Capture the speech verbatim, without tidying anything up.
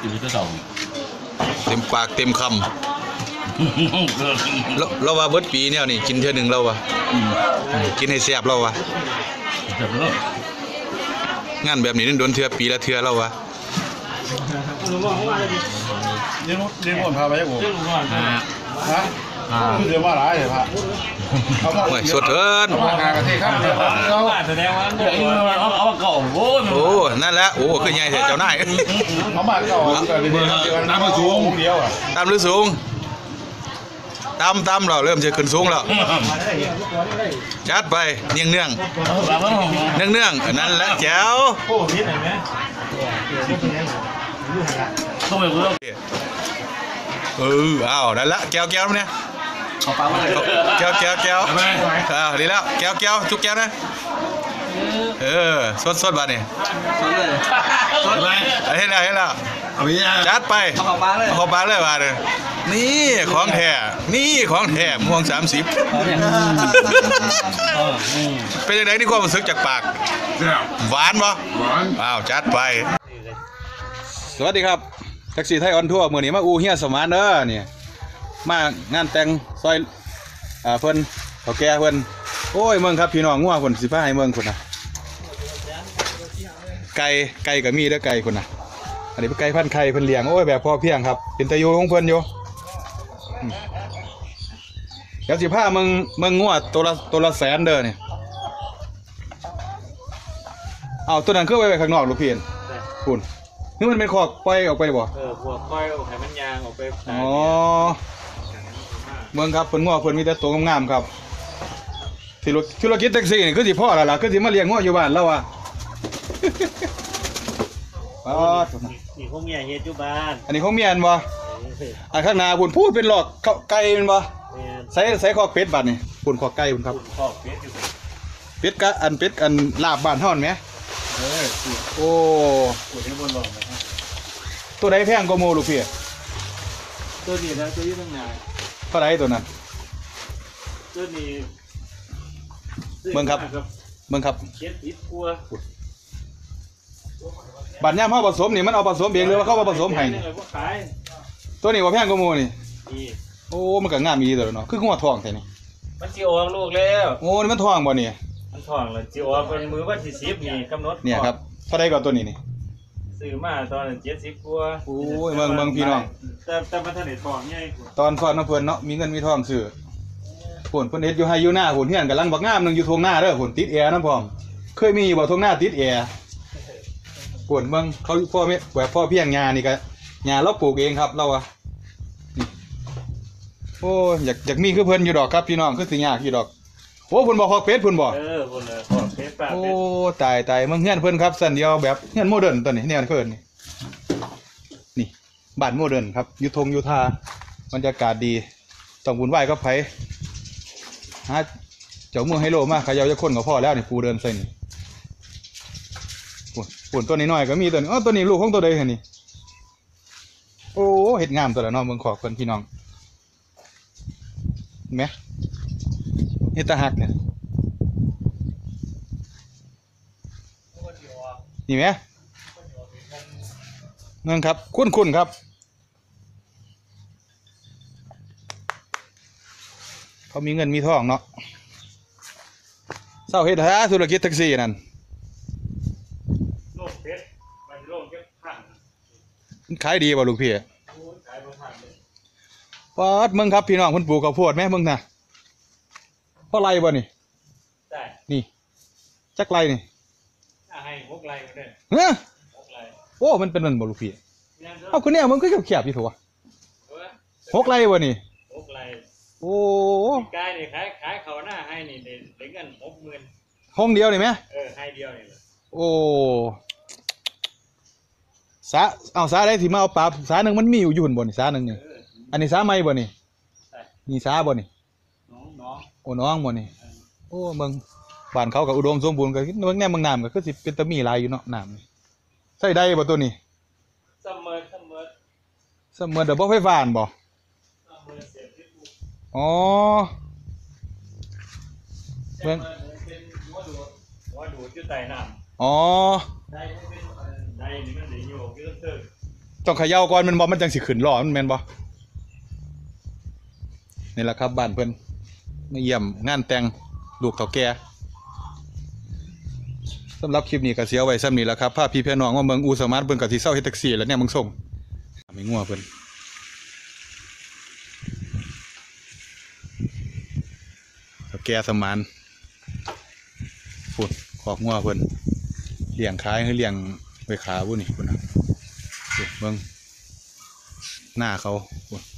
กินไปตัวสองเต็มปากเต็มคำเราเราว่าเบิดปีเนี่ยนี่กินเท่านึงเราวะกินให้แซ่บเราวะงานแบบนี้นั่นโดนเทื่อปีละเทื่อเราวะเลี้ยงเลี้ยงคนพาไปยังผมฮะคือเดี๋ยวว่าร้ายเลยพระโอ้ยสดเถินมางานกันที่ข้ามเราแสดงว่าเอาเอาเก่าโอ้โอ้นั่นแหละโอ้คือใหญ่เถอะเจ้านายเขามาเก่าน้ำมันสูงเดียวอ่ะตามหรือสูงตามตามเราเริ่มจะขึ้นสูงแล้วจัดไปเนื่องเนื่องเนื่องเนื่องนั่นแหละแจ๋วต้องไปเรื่องเอออ้าวนั่นละแก้วแก้วเนี่ยแก้วแก้วแก้วอ่าดีแล้วแก้วแก้วจุกแก้วนะเออสดสดบ้านนี่สดเลยสดเลยเห็นแล้วเห็นแล้วจัดไปเอาของปลาเลยเอาของปลาเลยบ้านเลยนี่ของแท้นี่ของแท้ม่วงสามสิบเป็นยังไงนี่ความรู้สึกจากปากหวานปะหวานอ้าวจัดไปสวัสดีครับแท็กซี่ไทยออนทัวร์เมื่อนี้มาอูเฮียสมานเด้อเนี่ยมางานแต่งซอยอ่าเพิ่นเขาแก่เพิ่นโอ้ยเมืองครับพี่น้องงัวคนสิพาให้เมืองคนนะไก่ไก่กับมีเด้อไก่คนนะอันนี้เป็นไก่พันไข่เพิ่นเลี้ยงโอ้ยแบบพอเพียงครับเป็นตะยูของเพิ่นอยู่เดี๋ยวสิพาเมืองเมืองงัวตัวละตัวละแสนเด้อเนี่ยเอาตัวนั้นคือไว้ไว้ข้างนอกลูกพี่คุณนี่มันเป็นขอกปล่อยออกไปบ่เออพวกปล่อยออกให้มันยางออกไปอ๋อเมืองครับเพิ่นงัวเพิ่นมีแต่ตัวงามๆครับที่รถธุรกิจแท็กซี่นี่คือสิพ่อแล้วล่ะคือสิมาเลี้ยงงัวอยู่บ้านแล้วอ่ะอ๋อนี่ของเมียเฮ็ดอยู่บ้านอันนี้ของเมียนบ่อันข้างหน้าพุ่นพูดเป็นหลอกไก่แม่นบ่ใส่ใส่ขอกเป็ดบัดนี่พุ่นขอกไก่พุ่นครับขอกเป็ดอยู่เป็ดกะอันเป็ดอันลาบบ้านเฮานั่นแหมเออโอ้ตัวนี้บนหลอกนะครับตัวใดแพงกว่าโมลูกพี่ตัวนี้นะตัวนี้ตั้งนานเท่าไหร่ตัวนั้นตัวนี้เบิ่งครับเบิ่งครับเจ็ดสิบกว่าบัดยามเฮาผสมนี่มันเอาผสมเองหรือว่าเขามาผสมให้ตัวนี้ว่าแพงกว่าโมนี่โอ้มันก็งามอีตัวเนาะคือหัวทองแท้นี่มันสิออกลูกแล้วโอ้นี่มันทองบ่นี่มันทองแล้วสิออกเป็นมือวันที่สิบนี่กำหนดเนี่ยครับเท่าใดก็ตัวนี้นี่ซื้อมาตอนเจ็ดสิบกว่าโอ้ยเมืองเมืองพี่น้องแต่แต่มันทันได้ทองใหญ่ตอนก่อนน้ำเพิ่นเนาะมีเงินมีทองซื้อพุ่นเพิ่นเฮ็ดอยู่ให้อยู่หน้าพุ่นเฮียนกำลังบักงามนึงอยู่ทงหน้าเด้อพุ่นติดแอร์นำพร้อมเคยมีอยู่บ่ทงหน้าติดแอร์พุ่นเมืองเขาพ่อแม่แบบพ่อเพียงญานี่ก็ญาเราปลูกเองครับเราอ่ะโอ้อยากอยากมีคือเพิ่นอยู่ดอกครับพี่น้องคือสิยากอยู่ดอกโอ้เพิ่นบ่ฮอกเป็ดเพิ่นบ่เออเพิ่นน่ะฮอกเป็ดปลาเป็ดโอ้ตายตายมึงเฮียนเพิ่นครับสันเดียวแบบเฮียนโมเดิร์นตัวนี้แนวเพิ่นนี่นี่บ้านโมเดิร์นครับอยู่ทงอยู่ท่าบรรยากาศดีต้องบุญไหว้กับไผฮะเจ้าเมืองไฮโลมาขยาวจะคนกับพ่อแล้วนี่ปูเดินใส่นี่ปุ่นปุ่นตัวนี้น้อยก็มีตัวนี้อ๋อตัวนี้ลูกของตัวใดเห็นนี่โอ้เห็ดงามตัวละน้องเมืองขอบคนพี่น้องเห็นไหมเห็ดตาหักเนี่ยนี่ไหมเงินครับคุ้นคุ้นครับเขามีเงินมีทองเนาะเศร้าเฮ็ดหาธุรกิจแท็กซี่นั่นโลกเพชรมันโลกเก็บพันขายดีป่ะลูกพี่ปอดมึงครับพี่น้องคนปลูกข้าวโพดไหมมึงนะพ่อไรบ่นี่นี่จักไรนี่ให้หกไรก็ได้เฮ้ยโอ้มันเป็นมันบ่ลูกพี่เอาคนนี้มึงก็เขียบๆอยู่ถูกวะหกไรบ่นี่หกไรโอ้กายนี่ขายขายเขาหน้าให้นี่เด็กเงินหกหมื่นห้องเดียวนี่ไหมเออให้เดียวนี่โอ้สาเอาสาได้ที่มาเอาปลาสาหนึ่งมันมีอยู่ยุ่นบ่นี่สาหนึ่งนี่อันนี้สาไม่บ่นี่มีสาบ่นี่น้องน้องโอ้น้องบ่นี่โอ้เมืองบ้านเขากับอุดมสมบูรณ์กับเมืองแน่เมืองน้ำก็คือสิเป็นตะมีลายอยู่เนาะน้ำใส่ได้บ่ตัวนี้เสมอเสมอเสมอเดี๋ยวบ่ไฟฟ้าบ่อ๋อเมืองเป็นหัวดูดหัวดูดอยู่ใต้น้ำอ๋อได้เป็นได้นี่มันได้อยู่เยอะเติมต้องเขย่าก่อนมันบ่มันจังสิขึ้นล้อมันแม่นบ่นี่แหละครับบ้านเพิ่นมาเยี่ยมงานแต่งลูกเฒ่าแก่สำหรับคลิปนี้ก็เสียไว้ซ้ำนี้แหละครับพาพี่พี่น้องมาเมืองอูสมาร์ทเบิ่งก็สิเซาเฮ็ดแท็กซี่แล้วเนี่ยมึงส่งมีงัวเพิ่นเฒ่าแก่สมานพุ่นขอกงัวเพิ่นเลี้ยงขายคือเลี้ยงไว้ขาบุนี่พุ่นน่ะเบิ่งหน้าเขาพุ่น